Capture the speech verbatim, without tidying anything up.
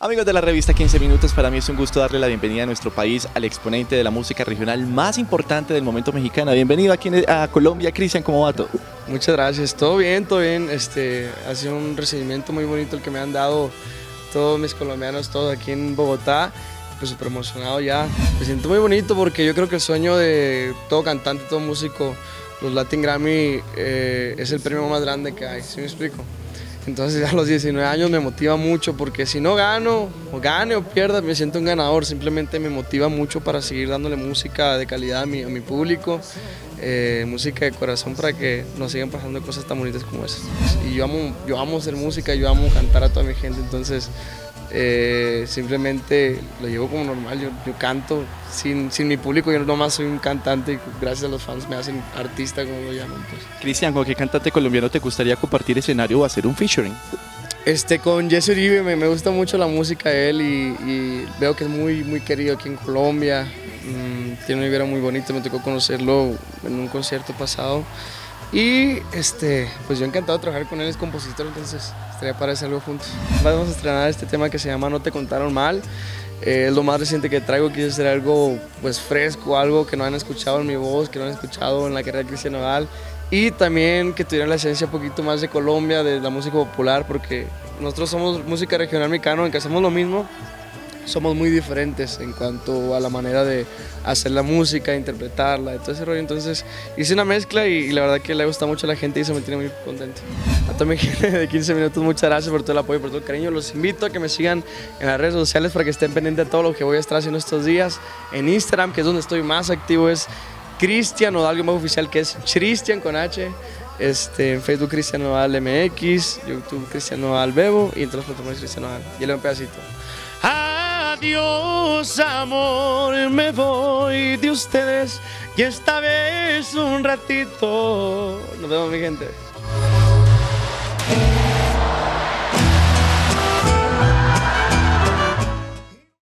Amigos de la revista quince minutos, para mí es un gusto darle la bienvenida a nuestro país al exponente de la música regional más importante del momento mexicana. Bienvenido aquí a Colombia, Cristian, ¿cómo va todo? Muchas gracias, todo bien, todo bien. Este, ha sido un recibimiento muy bonito el que me han dado todos mis colombianos, todos aquí en Bogotá. Pues súper emocionado ya. Me siento muy bonito porque yo creo que el sueño de todo cantante, todo músico, los Latin Grammy, eh, es el premio más grande que hay, ¿sí me explico? Entonces a los diecinueve años me motiva mucho porque si no gano, o gane o pierda, me siento un ganador. Simplemente me motiva mucho para seguir dándole música de calidad a mi, a mi público, eh, música de corazón para que nos sigan pasando cosas tan bonitas como esas. Y yo amo, yo amo hacer música, yo amo cantar a toda mi gente, entonces eh, simplemente lo llevo como normal. Yo, yo canto sin, sin mi público, yo nomás soy un cantante y gracias a los fans me hacen artista, como lo llaman. Pues. Cristian, ¿con qué cantante colombiano te gustaría compartir escenario o hacer un featuring? Este, con Jesse Uribe, me, me gusta mucho la música de él y, y veo que es muy, muy querido aquí en Colombia. Mm, tiene una vibra muy bonita, me tocó conocerlo en un concierto pasado. Y este, pues yo encantado de trabajar con él, es compositor, entonces estaría para hacer algo juntos. Vamos a estrenar este tema que se llama No te contaron mal. Eh, es lo más reciente que traigo, quise hacer algo pues fresco, algo que no han escuchado en mi voz, que no han escuchado en la carrera de Cristian Nodal. Y también que tuvieran la esencia un poquito más de Colombia, de la música popular, porque nosotros somos música regional mexicana, aunque hacemos lo mismo, somos muy diferentes en cuanto a la manera de hacer la música, de interpretarla, de todo ese rollo. Entonces hice una mezcla y, y la verdad que le gusta mucho a la gente y eso me tiene muy contento. A toda mi gente de quince minutos, muchas gracias por todo el apoyo, por todo el cariño. Los invito a que me sigan en las redes sociales para que estén pendientes de todo lo que voy a estar haciendo estos días. En Instagram, que es donde estoy más activo, es Cristian Nodal, algo más oficial, que es Cristian con H. Este, en Facebook Cristian Nodal M X, YouTube Cristian Nodal Bebo y en todas las plataformas Cristian Nodal. Y le un pedacito. Adiós, amor, me voy de ustedes y esta vez un ratito. Nos vemos, mi gente.